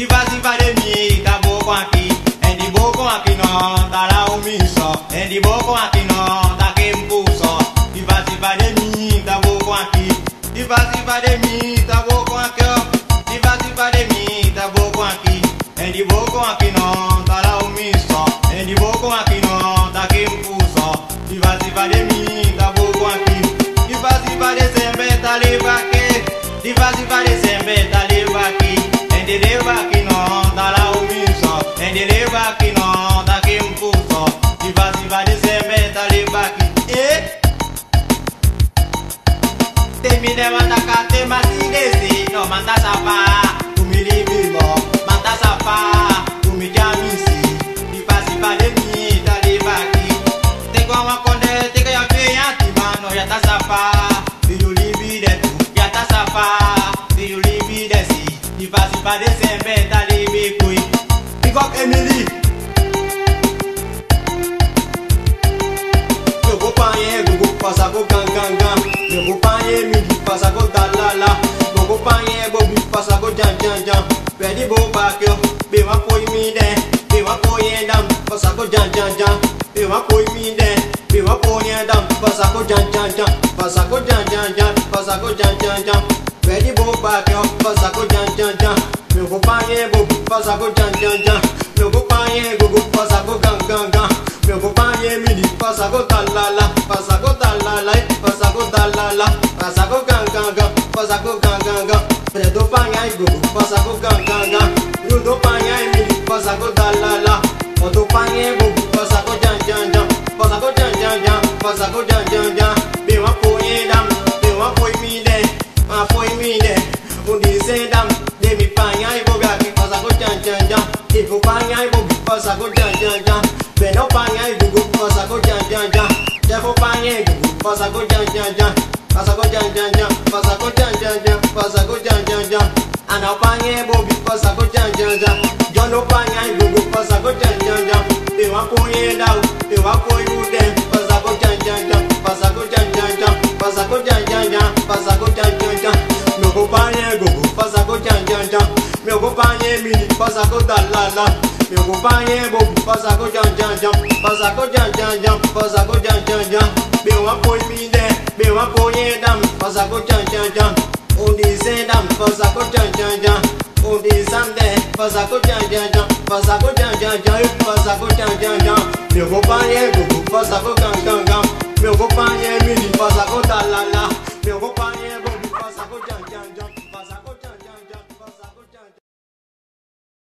Diva de mi, da boco aqui, é de boco aqui não, da lá o miso, é de boco aqui não, da que impulso. Diva de mi, da boco aqui, diva de mi, da boco aqui, diva de mi, da boco aqui, é de boco aqui não, da lá o miso, é de boco aqui não, da que impulso. Diva de mi, da boco aqui, diva de sempre da leva aqui, diva de sempre da leva aqui. Endeleva aqui não, dá lá o miso. Endeleva aqui não, dá aqui curso. Diva de sempre, tá leva aqui. Termine manda cate, mas se desse. Não manda safá, tu me livrou. Manda safá, tu me jamisi. Diva de mim, tá leva aqui. Tem como acontecer, tem que haver antes, mano. Já tá safá, filho livre de tu. Já tá safá, filho livre de si. Diva de sempre, tá livre, cui. Big up Emily. Eu vou panhar, eu vou passar com gang. Eu vou panhar, Emily, passar com dalala. Eu vou panhar, eu vou passar com jam. Pede boba aqui, bem uma foi me der. Bem uma foi endam, passar com jam. Bem uma foi me der. Bem uma foi endam, passar com jam. Passar com jam, passar com jam. Pede boba aqui, passar com jam. Meu companheiro, passar com jam. Meu companheiro, passar com gang. Meu companheiro, me diz, passar com dalala. Passar com dalala, passar com dalala. Passar com gang, passar com gang. Preto panhai, passar com gang. Rudo panhai, me diz, passar com dalala. Outro panheiro, passar com jam. Passar com jam, passar com jam. Bem uma poeira, bem uma poemida. Uma poemida, dizendam. De mi panhai, vou aqui, passar com jam. E vou panhai, vou passar com jam. Bem não panhai, vou passar com jam. Já vou panhai, vou passar com jam. Passar com jam. Passar com jam. Passar com jam. Ana panhai, vou passar com jam. Já não panhai, vou passar com jam. Eu apoio dau, eu apoio dem. Passar com jam. Passar com jam. Passar com jam. Passar com jam. Meu companheiro, passar com jam. Meu companheiro, me passar com dalala. Meu companheiro, passar com jam. Passar com jam. Passar com jam. Meu apoio me der, meu apoio dam. Passar com jam. Dizendam, passar com jam. Dizende, passar com jam. Passar com jam. Passar com jam. Meu companheiro, passar com gang. Meu companheiro, me passar com dalala. Meu companheiro, passar com jam.